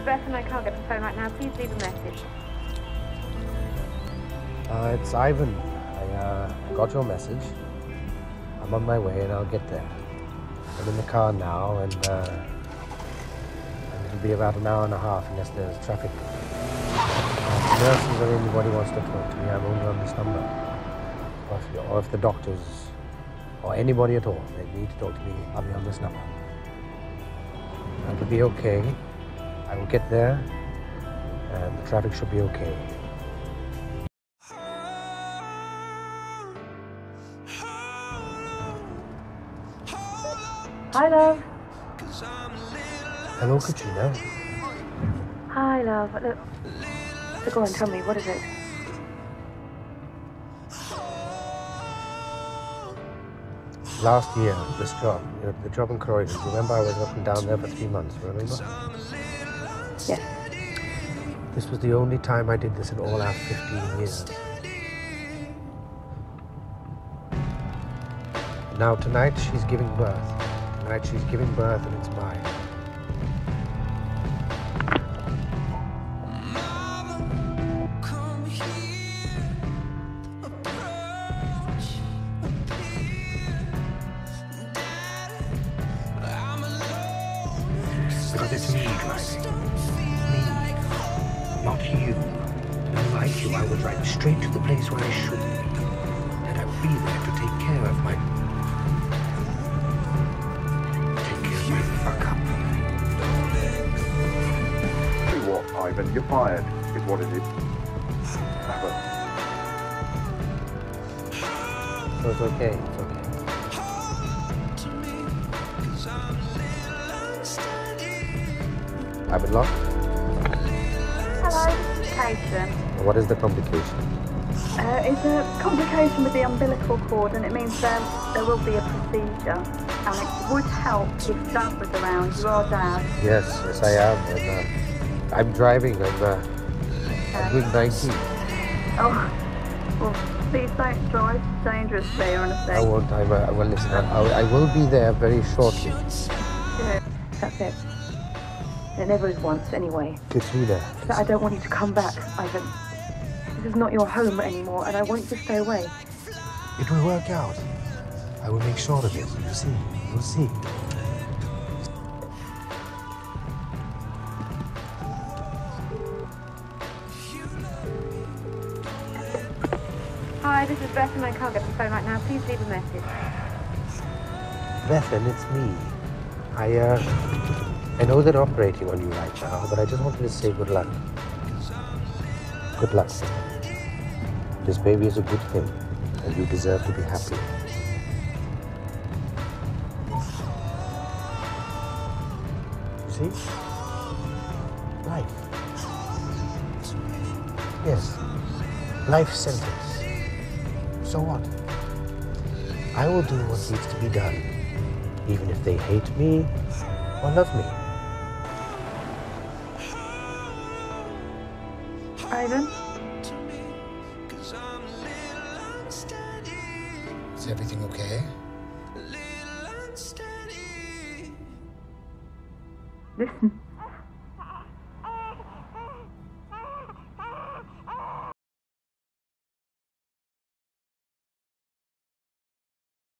Beth and I can't get the phone right now. Please leave a message. It's Ivan. I got your message. I'm on my way and I'll get there. I'm in the car now and it'll be about an hour and a half unless there's traffic. Nurses or anybody wants to talk to me, I'm only on this number. Or if the doctors or anybody at all, they need to talk to me, I'll be on this number. It'll be okay. I will get there and the traffic should be okay. Hi, love. Hello, Katrina. Hi, love. Look. So go on, tell me, what is it? Last year, this job, the job in Croydon, remember I was up and down there for 3 months, remember? Yes. This was the only time I did this in all our 15 years. Now tonight she's giving birth. Tonight she's giving birth and it's mine. Because it's me driving. Me. Not you. Unlike you, I would drive straight to the place where I should be. And I would be there to take care of my... fuck up. Tell you what, Ivan, you're fired, is what it is. So it's okay, it's okay. Ivan Locke? Hello, complication. What is the complication? It's a complication with the umbilical cord, and it means there will be a procedure. And it would help if Dad was around. You are Dad. Yes, I am. And, I'm driving. I'm doing 90. Oh, well, please don't drive dangerously or anything. I won't. Well, listen, I will be there very shortly. Good. That's it. It never is once, anyway. Katrina. But I don't want you to come back, Ivan. This is not your home anymore, and I want you to stay away. It will work out. I will make sure of it. You'll see. You'll see. Hi, this is Beth and I can't get the phone right now. Please leave a message. Bethan, it's me. I know they're operating on you right now, but I just wanted to say good luck. Good luck. This baby is a good thing, and you deserve to be happy. You see? Life. Yes. Life sentence. So what? I will do what needs to be done, even if they hate me or love me. Ivan? Is everything okay? Listen.